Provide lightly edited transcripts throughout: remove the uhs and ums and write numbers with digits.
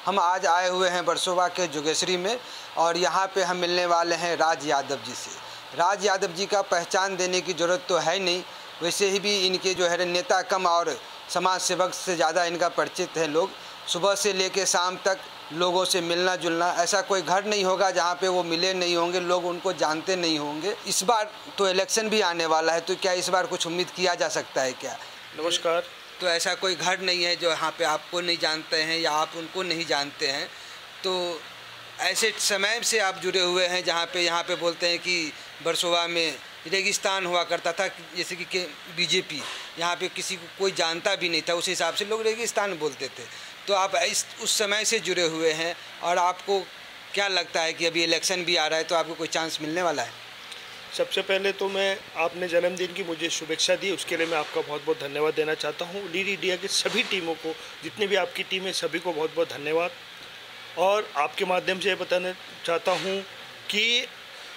हम आज आए हुए हैं वर्सोवा के जोगेश्वरी में और यहाँ पे हम मिलने वाले हैं राज यादव जी से। राज यादव जी का पहचान देने की ज़रूरत तो है नहीं, वैसे ही भी इनके जो है नेता कम और समाज सेवक से ज़्यादा इनका परिचित है लोग। सुबह से लेकर शाम तक लोगों से मिलना जुलना, ऐसा कोई घर नहीं होगा जहाँ पे वो मिले नहीं होंगे, लोग उनको जानते नहीं होंगे। इस बार तो इलेक्शन भी आने वाला है, तो क्या इस बार कुछ उम्मीद किया जा सकता है क्या? नमस्कार। तो ऐसा कोई घर नहीं है जो यहाँ पे आपको नहीं जानते हैं या आप उनको नहीं जानते हैं। तो ऐसे समय से आप जुड़े हुए हैं जहाँ पे यहाँ पे बोलते हैं कि वर्सोवा में रेगिस्तान हुआ करता था, जैसे कि बीजेपी यहाँ पे किसी को कोई जानता भी नहीं था, उस हिसाब से लोग रेगिस्तान बोलते थे। तो आप उस समय से जुड़े हुए हैं और आपको क्या लगता है कि अभी इलेक्शन भी आ रहा है तो आपको कोई चांस मिलने वाला है? सबसे पहले तो मैं आपने जन्मदिन की मुझे शुभेच्छा दी, उसके लिए मैं आपका बहुत बहुत धन्यवाद देना चाहता हूँ। लीड इंडिया की सभी टीमों को, जितनी भी आपकी टीम है, सभी को बहुत बहुत धन्यवाद। और आपके माध्यम से ये बताना चाहता हूँ कि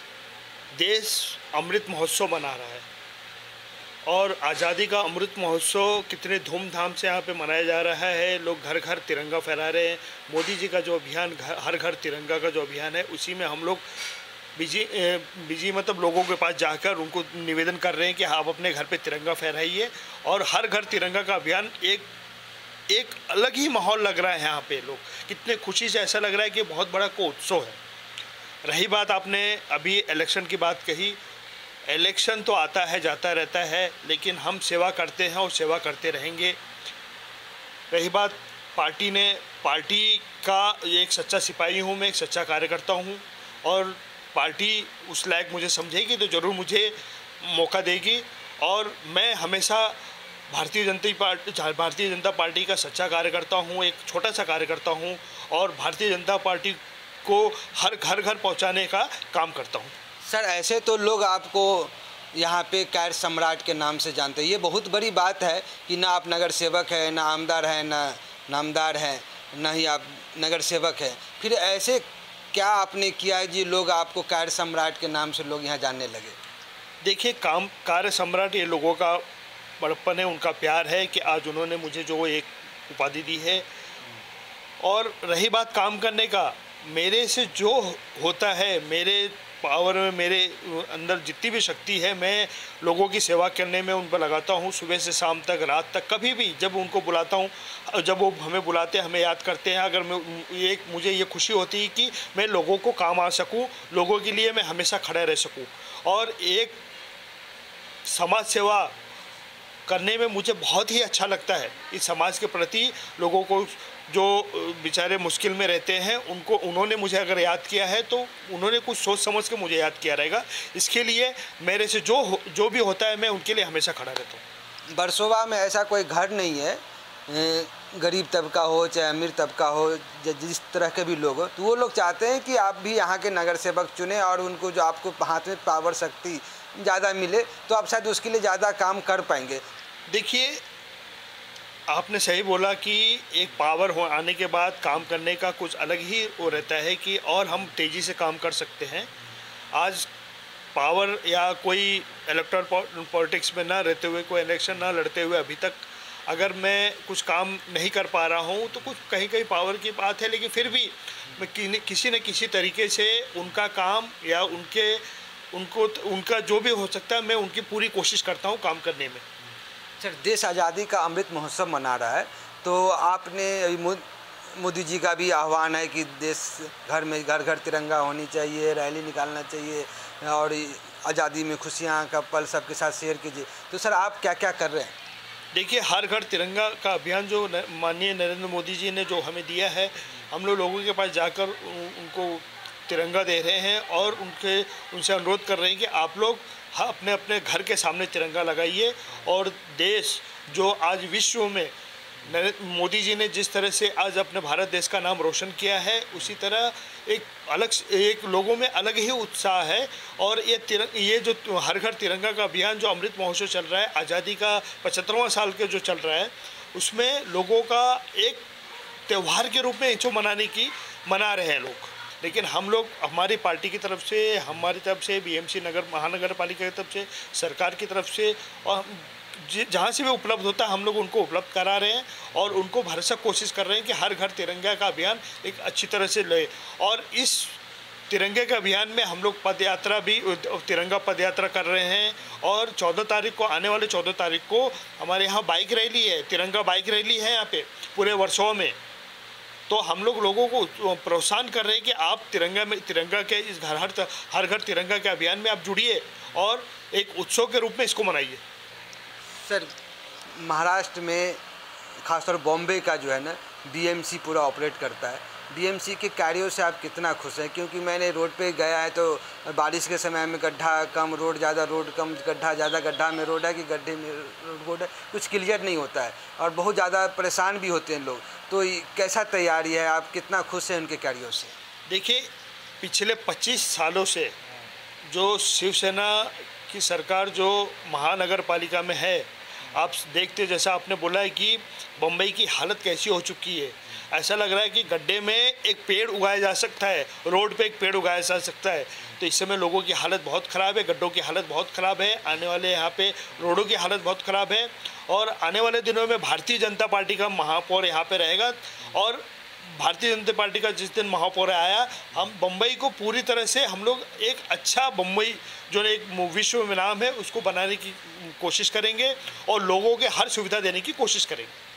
देश अमृत महोत्सव मना रहा है और आज़ादी का अमृत महोत्सव कितने धूमधाम से यहाँ पे मनाया जा रहा है। लोग घर घर तिरंगा फहरा रहे हैं। मोदी जी का जो अभियान हर घर तिरंगा का जो अभियान है, उसी में हम लोग बिजी मतलब लोगों के पास जाकर उनको निवेदन कर रहे हैं कि आप अपने घर पे तिरंगा फहराइए। और हर घर तिरंगा का अभियान एक अलग ही माहौल लग रहा है। यहाँ पे लोग कितने खुशी से, ऐसा लग रहा है कि बहुत बड़ा को उत्सव है। रही बात, आपने अभी इलेक्शन की बात कही, इलेक्शन तो आता है जाता रहता है, लेकिन हम सेवा करते हैं और सेवा करते रहेंगे। रही बात पार्टी का एक सच्चा सिपाही हूँ, मैं एक सच्चा कार्यकर्ता हूँ और पार्टी उस लायक मुझे समझेगी तो ज़रूर मुझे मौका देगी। और मैं हमेशा भारतीय जनता पार्टी का सच्चा कार्यकर्ता हूँ, एक छोटा सा कार्यकर्ता हूँ और भारतीय जनता पार्टी को हर घर पहुँचाने का काम करता हूँ। सर, ऐसे तो लोग आपको यहाँ पे कैर सम्राट के नाम से जानते हैं। ये बहुत बड़ी बात है कि ना आप नगर सेवक हैं, ना आमदार हैं, ना नामदार हैं, ना ही आप नगर सेवक हैं। फिर ऐसे क्या आपने किया है जी लोग आपको कैर सम्राट के नाम से लोग यहाँ जानने लगे? देखिए, कार्य सम्राट ये लोगों का बड़प्पन है, उनका प्यार है कि आज उन्होंने मुझे जो एक उपाधि दी है। और रही बात काम करने का, मेरे से जो होता है, मेरे पावर में, मेरे अंदर जितनी भी शक्ति है, मैं लोगों की सेवा करने में उन पर लगाता हूँ। सुबह से शाम तक, रात तक, कभी भी जब उनको बुलाता हूँ, जब वो हमें बुलाते हैं, हमें याद करते हैं, अगर मुझे ये खुशी होती है कि मैं लोगों को काम आ सकूँ, लोगों के लिए मैं हमेशा खड़ा रह सकूँ। और एक समाज सेवा करने में मुझे बहुत ही अच्छा लगता है। इस समाज के प्रति लोगों को जो बेचारे मुश्किल में रहते हैं, उन्होंने मुझे अगर याद किया है तो उन्होंने कुछ सोच समझ के मुझे याद किया रहेगा। इसके लिए मेरे से जो भी होता है, मैं उनके लिए हमेशा खड़ा रहता हूँ। वर्सोवा में ऐसा कोई घर नहीं है, गरीब तबका हो चाहे अमीर तबका हो, जिस तरह के भी लोग हो, तो वो लोग चाहते हैं कि आप भी यहाँ के नगर सेवक चुने और उनको जो आपको हाथ में पावर शक्ति ज़्यादा मिले तो आप शायद उसके लिए ज़्यादा काम कर पाएंगे। देखिए, आपने सही बोला कि एक पावर आने के बाद काम करने का कुछ अलग ही वो रहता है कि और हम तेज़ी से काम कर सकते हैं। आज पावर या कोई इलेक्टोरल पॉलिटिक्स में ना रहते हुए, कोई इलेक्शन ना लड़ते हुए अभी तक अगर मैं कुछ काम नहीं कर पा रहा हूँ तो कुछ कहीं पावर की बात है, लेकिन फिर भी मैं किसी न किसी तरीके से उनका काम या उनका जो भी हो सकता है, मैं उनकी पूरी कोशिश करता हूँ काम करने में। सर, देश आज़ादी का अमृत महोत्सव मना रहा है, तो आपने मोदी जी का भी आह्वान है कि देश घर में घर तिरंगा होनी चाहिए, रैली निकालना चाहिए और आज़ादी में खुशियाँ का पल सबके साथ शेयर कीजिए। तो सर, आप क्या क्या कर रहे हैं? देखिए, हर घर तिरंगा का अभियान जो माननीय नरेंद्र मोदी जी ने जो हमें दिया है, हम लोगों के पास जाकर उनको तिरंगा दे रहे हैं और उनसे अनुरोध कर रहे हैं कि आप लोग अपने अपने घर के सामने तिरंगा लगाइए। और देश जो आज विश्व में मोदी जी ने जिस तरह से आज अपने भारत देश का नाम रोशन किया है, उसी तरह एक लोगों में अलग ही उत्साह है। और ये जो हर घर तिरंगा का अभियान जो अमृत महोत्सव चल रहा है, आज़ादी का 75वां साल के जो चल रहा है, उसमें लोगों का एक त्यौहार के रूप में जो मना रहे हैं लोग। लेकिन हम लोग हमारी पार्टी की तरफ से, हमारी तरफ से, बीएमसी महानगर पालिका की तरफ से, सरकार की तरफ से और जहाँ से भी उपलब्ध होता है हम लोग उनको उपलब्ध करा रहे हैं और उनको भरसक कोशिश कर रहे हैं कि हर घर तिरंगा का अभियान एक अच्छी तरह से ले। और इस तिरंगे के अभियान में हम लोग पद यात्रा भी, तिरंगा पद यात्रा कर रहे हैं। और 14 तारीख को, आने वाले 14 तारीख को हमारे यहाँ बाइक रैली है, तिरंगा बाइक रैली है यहाँ पे पूरे वर्षों में। तो हम लोग लोगों को प्रोत्साहन कर रहे हैं कि आप तिरंगा के इस हर घर तिरंगा के अभियान में आप जुड़िए और एक उत्सव के रूप में इसको मनाइए। सर, महाराष्ट्र में खासतौर बॉम्बे का जो है ना बीएमसी पूरा ऑपरेट करता है। बीएमसी के कार्यों से आप कितना खुश हैं? क्योंकि मैंने रोड पे गया है तो बारिश के समय में गड्ढा कम, रोड ज़्यादा, रोड कम, गड्ढा ज़्यादा, गड्ढा में रोड है कि गड्ढे में रोड है, कुछ क्लियर नहीं होता है और बहुत ज़्यादा परेशान भी होते हैं लोग। तो कैसा तैयारी है, आप कितना खुश हैं उनके कार्यों से? देखिए, पिछले 25 सालों से जो शिवसेना की सरकार जो महानगर पालिका में है, आप देखते, जैसा आपने बोला है कि बम्बई की हालत कैसी हो चुकी है। ऐसा लग रहा है कि गड्ढे में एक पेड़ उगाया जा सकता है, रोड पे एक पेड़ उगाया जा सकता है। तो इस समय लोगों की हालत बहुत ख़राब है, गड्ढों की हालत बहुत ख़राब है, आने वाले यहाँ पे रोडों की हालत बहुत ख़राब है। और आने वाले दिनों में भारतीय जनता पार्टी का महापौर यहाँ पे रहेगा और भारतीय जनता पार्टी का जिस दिन महापौर आया, हम बम्बई को पूरी तरह से हम लोग एक अच्छा बम्बई जो एक विश्व में नाम है उसको बनाने की कोशिश करेंगे और लोगों के हर सुविधा देने की कोशिश करेंगे।